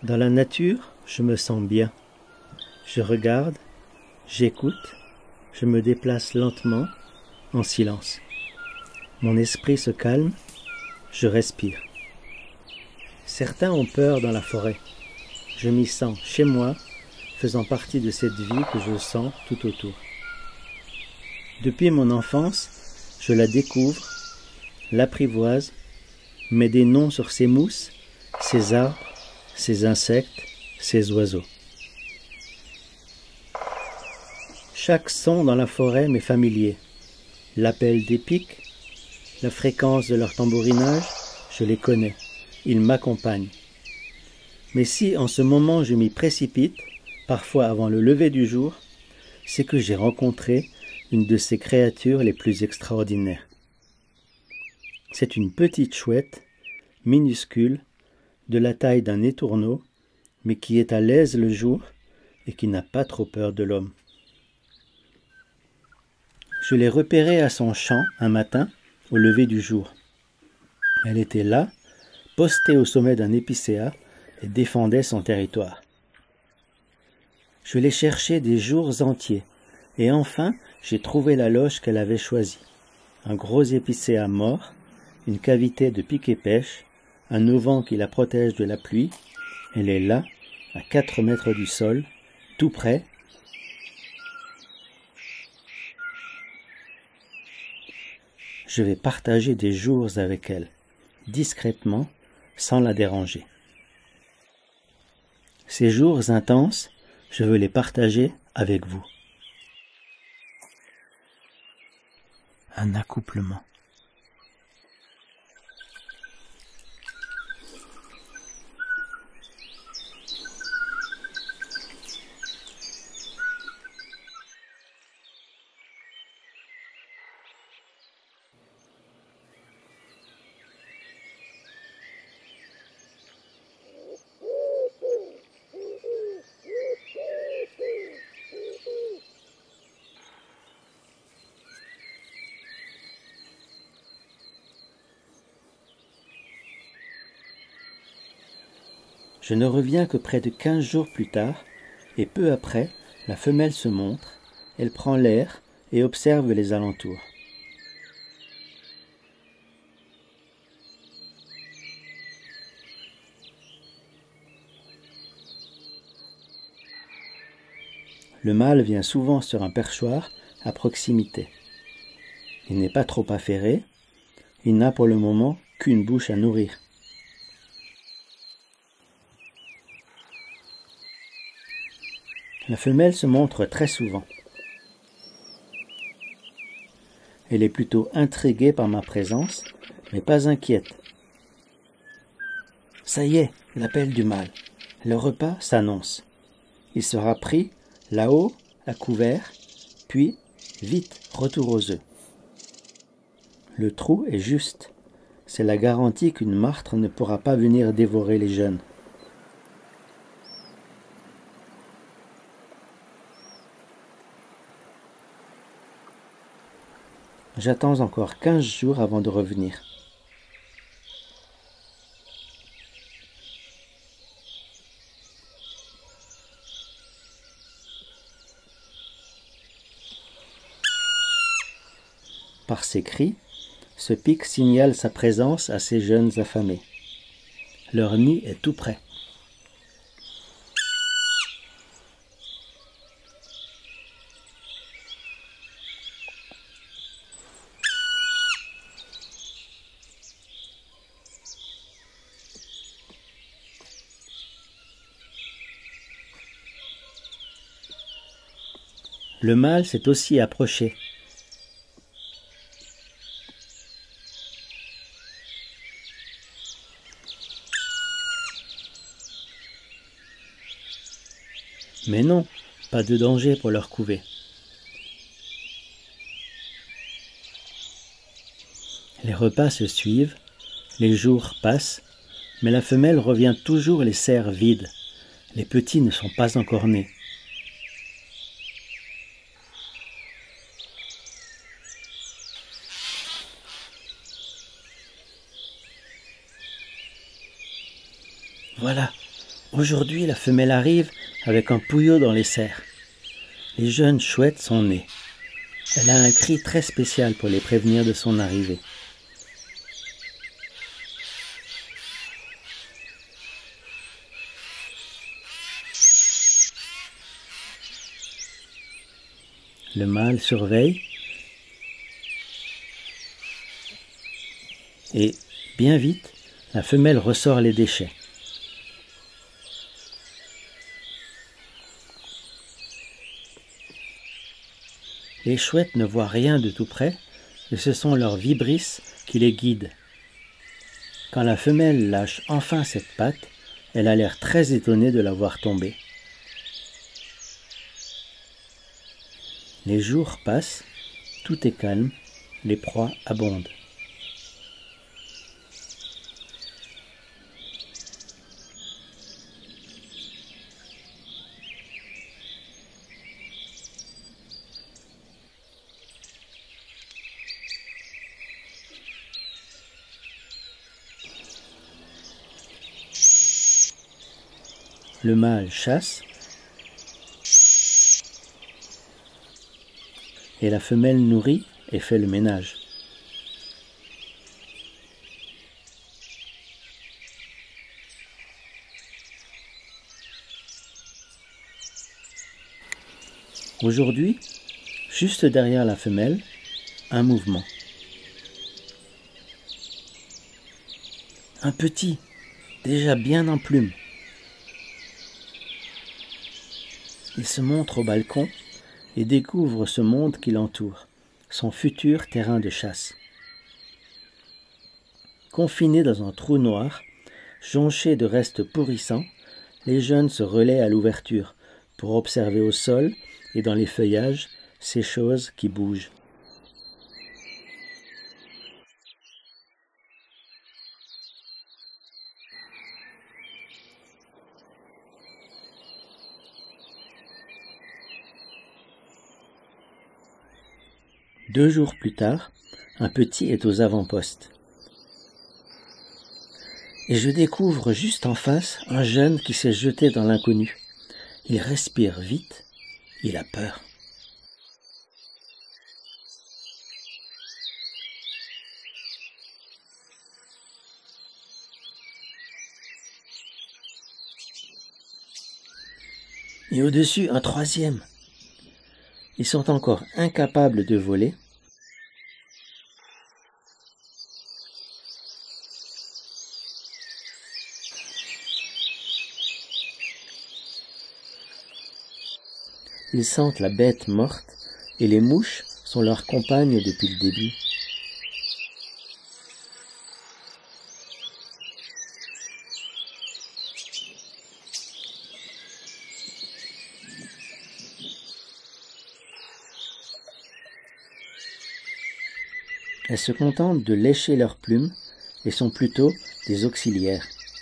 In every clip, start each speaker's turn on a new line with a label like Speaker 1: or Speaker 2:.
Speaker 1: Dans la nature, je me sens bien. Je regarde, j'écoute, je me déplace lentement, en silence. Mon esprit se calme, je respire. Certains ont peur dans la forêt. Je m'y sens chez moi, faisant partie de cette vie que je sens tout autour. Depuis mon enfance, je la découvre, l'apprivoise, mets des noms sur ces mousses, ces arbres, ces insectes, ces oiseaux. Chaque son dans la forêt m'est familier. L'appel des pics, la fréquence de leur tambourinage, je les connais, ils m'accompagnent. Mais si en ce moment je m'y précipite, parfois avant le lever du jour, c'est que j'ai rencontré une de ces créatures les plus extraordinaires. C'est une petite chouette, minuscule, de la taille d'un étourneau, mais qui est à l'aise le jour et qui n'a pas trop peur de l'homme. Je l'ai repérée à son champ un matin, au lever du jour. Elle était là, postée au sommet d'un épicéa, et défendait son territoire. Je l'ai cherchée des jours entiers, et enfin j'ai trouvé la loge qu'elle avait choisie. Un gros épicéa mort, une cavité de pic et pêche, un auvent qui la protège de la pluie. Elle est là, à 4 mètres du sol, tout près. Je vais partager des jours avec elle, discrètement, sans la déranger. Ces jours intenses, je veux les partager avec vous. Un accouplement. Je ne reviens que près de 15 jours plus tard, et peu après, la femelle se montre, elle prend l'air et observe les alentours. Le mâle vient souvent sur un perchoir à proximité. Il n'est pas trop affairé, il n'a pour le moment qu'une bouche à nourrir. La femelle se montre très souvent. Elle est plutôt intriguée par ma présence, mais pas inquiète. Ça y est, l'appel du mâle. Le repas s'annonce. Il sera pris là-haut, à couvert, puis, vite, retour aux œufs. Le trou est juste. C'est la garantie qu'une martre ne pourra pas venir dévorer les jeunes. J'attends encore 15 jours avant de revenir. Par ses cris, ce pic signale sa présence à ces jeunes affamés. Leur nid est tout près. Le mâle s'est aussi approché. Mais non, pas de danger pour leur couvée. Les repas se suivent, les jours passent, mais la femelle revient toujours les serres vides. Les petits ne sont pas encore nés. Voilà, Aujourd'hui, la femelle arrive avec un pouillot dans les serres. Les jeunes chouettes sont nées. Elle a un cri très spécial pour les prévenir de son arrivée. Le mâle surveille et, bien vite, la femelle ressort les déchets. Les chouettes ne voient rien de tout près et ce sont leurs vibrisses qui les guident. Quand la femelle lâche enfin cette patte, elle a l'air très étonnée de la voir tomber. Les jours passent, tout est calme, les proies abondent. Le mâle chasse et la femelle nourrit et fait le ménage. Aujourd'hui, juste derrière la femelle, un mouvement. Un petit, déjà bien en plumes. Il se montre au balcon et découvre ce monde qui l'entoure, son futur terrain de chasse. Confinés dans un trou noir, jonchés de restes pourrissants, les jeunes se relaient à l'ouverture pour observer au sol et dans les feuillages ces choses qui bougent. Deux jours plus tard, un petit est aux avant-postes. Et je découvre juste en face un jeune qui s'est jeté dans l'inconnu. Il respire vite, il a peur. Et au-dessus, un troisième. Ils sont encore incapables de voler. Ils sentent la bête morte et les mouches sont leurs compagnes depuis le début. Elles se contentent de lécher leurs plumes et sont plutôt des auxiliaires.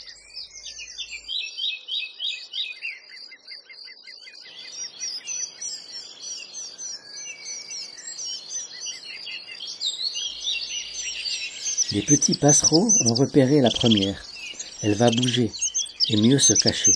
Speaker 1: Les petits passereaux ont repéré la première. Elle va bouger et mieux se cacher.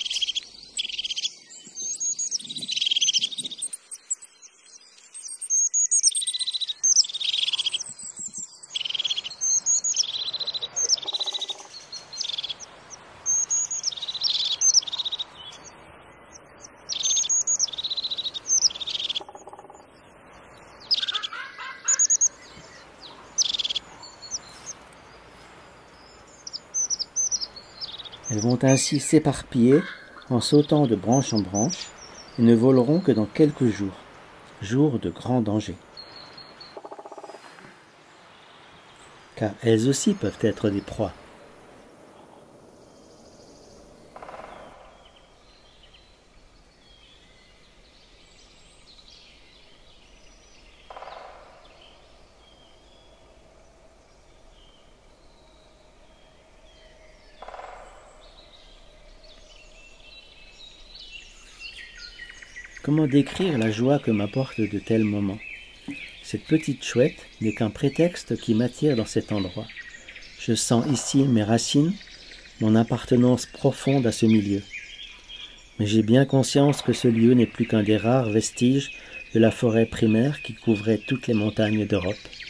Speaker 1: Elles vont ainsi s'éparpiller en sautant de branche en branche et ne voleront que dans quelques jours, jours de grand danger. Car elles aussi peuvent être des proies. Comment décrire la joie que m'apportent de tels moments? Cette petite chouette n'est qu'un prétexte qui m'attire dans cet endroit. Je sens ici mes racines, mon appartenance profonde à ce milieu. Mais j'ai bien conscience que ce lieu n'est plus qu'un des rares vestiges de la forêt primaire qui couvrait toutes les montagnes d'Europe.